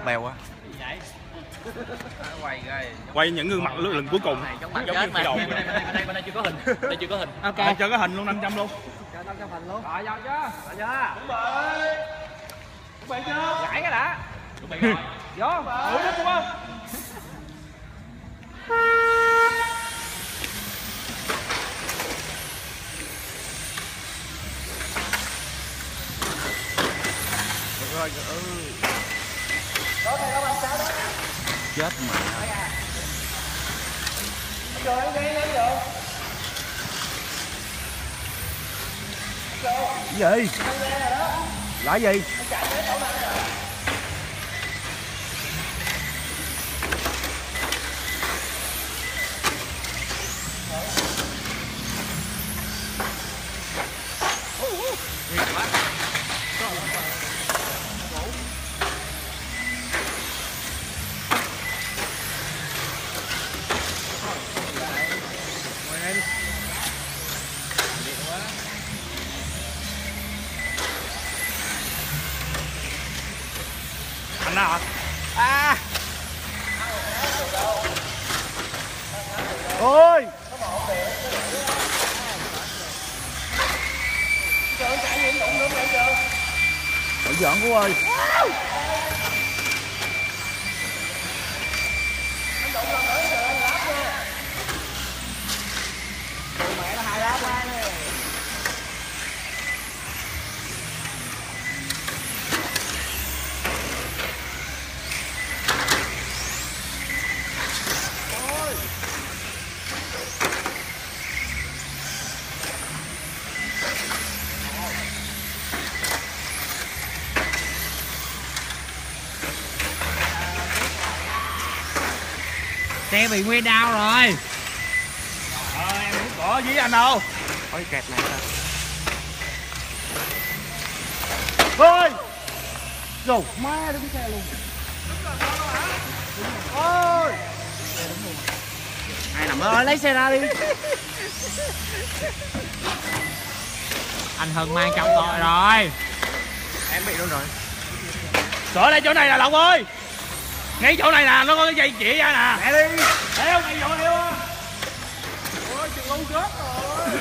bèo quá. Quay những gương mặt lần cuối cùng giống như phi đội. Bên đây chưa có hình. Đây chưa có hình. Ok. Cho cái hình luôn 500 luôn. Cho 500 hình luôn. Rồi vào chưa? Vào chưa? Chuẩn bị chưa? Gãy cái đã. Chuẩn bị rồi. Vô. Ủa đúng không? Rồi, chết mà. Cái gì? Là gì? Anh nào hả? À. Ôi. Phải giỡn cô ơi. Mẹ nó 2 lá qua nè. Xe bị nguyên đau rồi. Em không có với anh đâu. Ôi kẹt này ta. Ôi. Rồi má đứng xe luôn. Ôi. Ai nằm ơi lấy xe ra đi. Anh Hưng mang trong tôi rồi. Em bị luôn rồi. Sợ đây chỗ này là Lộc ơi. Ngay chỗ này nè, nó có cái dây chỉ ra nè. Mẹ đi. Theo ngay chỗ theo á. Ôi chừng lâu chết rồi.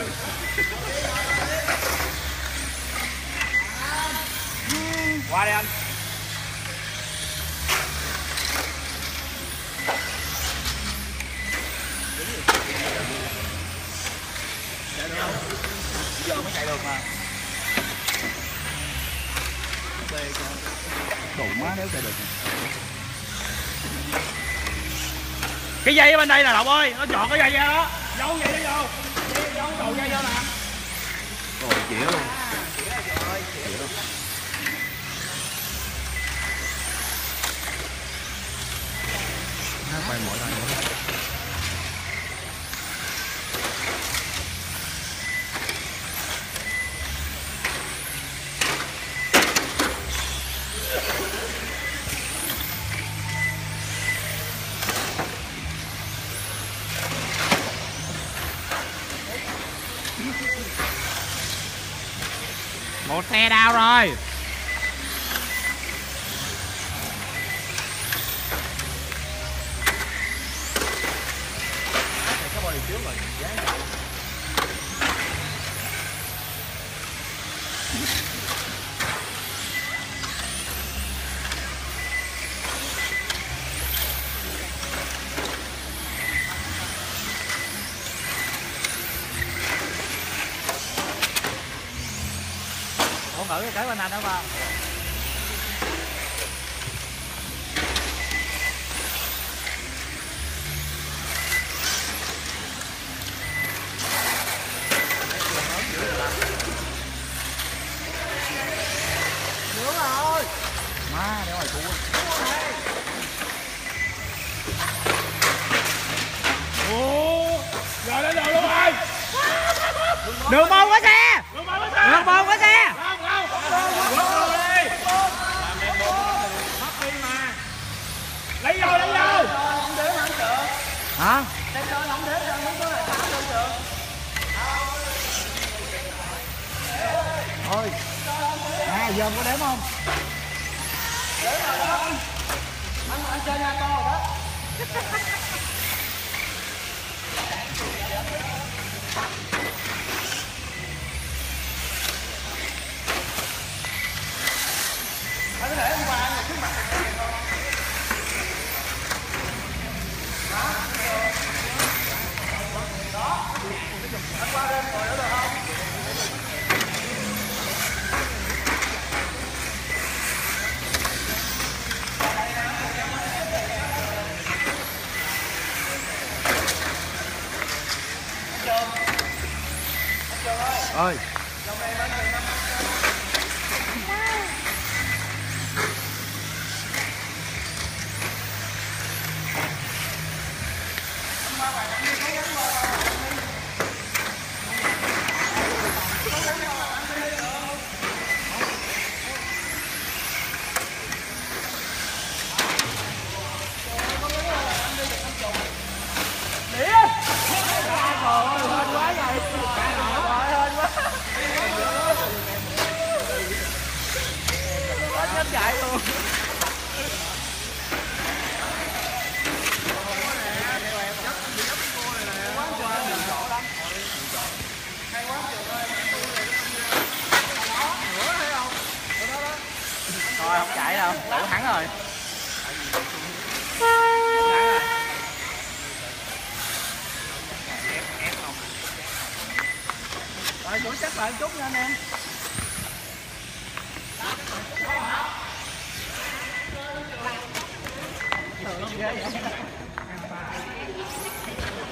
Qua đây anh. Giờ mới chạy được mà. Đủ má nếu chạy được. Cái dây ở bên đây nè Lộc ơi, nó chọn cái dây ra đó. Giấu dây nó vô. Giấu đầu dây vô nè. Rồi chĩa luôn. Quay mỗi lần nữa. Một xe đau rồi. Ủa ngữ cái bên anh đó vào. Má để ngoài cua. Ồ, rồi đến rồi luôn rồi. Đường môn có xe. Đường môn có xe. Đường môn có xe. Lấy vô, lấy vô. Hả? Thôi. À giờ có đếm không? chơi nha to rồi đó. Anh có thể hôm qua anh trước mặt đó. Anh qua đây ngồi nữa được không? Ơi. chạy luôn. Thôi không chạy đâu, đủ thắng rồi. Rồi chỗ chắc lại chút nha anh em. Ghê vậy.